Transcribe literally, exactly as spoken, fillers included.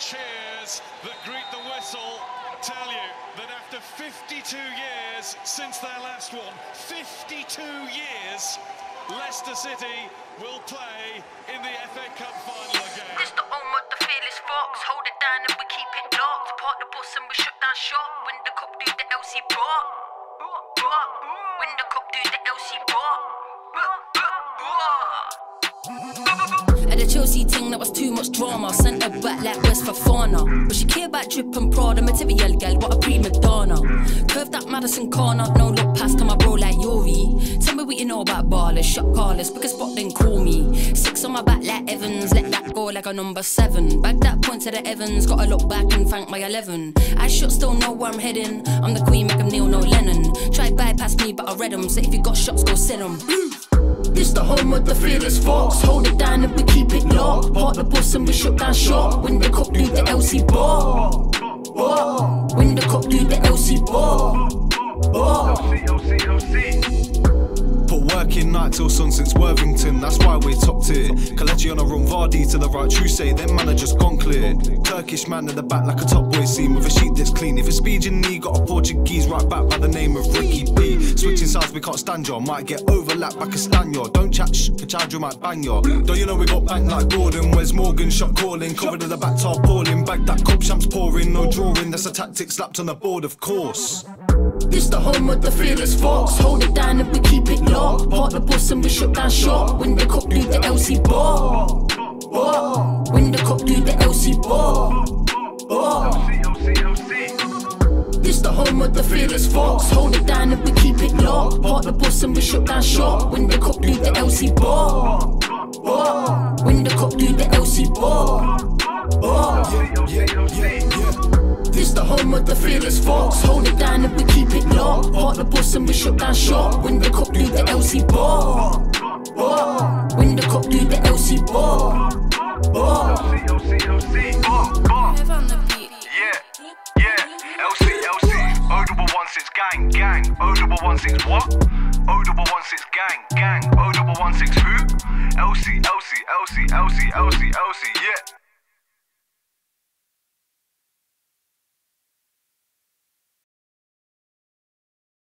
cheers that greet the whistle tell you that after fifty-two years since their last one, fifty-two years, Leicester City will play in the F A Cup final again. This the home of the fearless fox. Hold it down and we keep it locked. Park the bus and we shut down shop. When the cup do the L C bar. When the cup do the L C bar. At the Chelsea ting, that was too much drama. Sent her back like West Fafana. But she care about drip and Prada. Material gal, what a prima donna. Curved up Madison corner. No look past to my bro like Yori. Tell me what you know about ballers. Shot callers, pick a spot then call me. Six on my back like Evans. Let that go like a number seven. Back that point to the Evans. Gotta look back and thank my eleven. I should still know where I'm heading. I'm the queen, make 'em kneel, no Lennon. Try bypass me but I read 'em. So if you got shots, go sell 'em. This the home of the fearless fox. Hold it down and we keep it locked. Park the bus and we shut down shop. When the cup do the L C bar. Bar. When the cup do the L C bar. Bar. L C, L C, L C. Put working night till sun since Worthington, that's why we're top tier. Kalechi on a run, Vardy to the right, true say, them man are just gone clear. Turkish man in the back like a top boy scene with a sheet that's clean. If it's speed you need, got a Portuguese right back by the name of Ricky B. Switching sides, we can't stand you, might get overlapped like a Stanyor. Don't chat shh, a charger might bang you. Don't you know we got banked like Gordon? Where's Morgan? Shot calling, covered in the back tarpaulin. Bag that cup, champs pouring, no drawing. That's a tactic slapped on the board, of course. This the home of the fearless fox. Hold it down and we keep it locked. Park the bus and we shut down shop. When the cup do the L C bar. Bar. When the cup do the L C bar. Bar. L C, L C. This the home of the fearless fox. Hold it down and we keep it locked. Park the bus and we shut down shop. When the cup do the L C bar. Bar. When the cup do the L C bar. Bar. Yeah, yeah, yeah. This the home of the fearless fox. Hold it down and we keep it locked. Park the bus and we shut down shop. When the cup do the L C bar. Bar. When the cup do the L C bar. Bar. L C, L C. Bar, bar. Yeah, yeah. L C, L C. O double one six gang, gang. O double one six what? O double one six gang, gang. O double one six who? L C, L C, L C, L C, L C, L C. Yeah.